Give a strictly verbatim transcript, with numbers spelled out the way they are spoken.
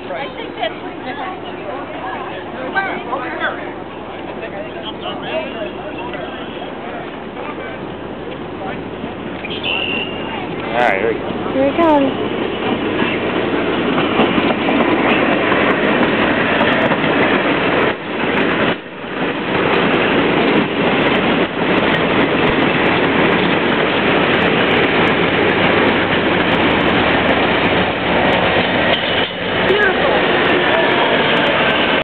I think that's All right, here we go. Here it comes.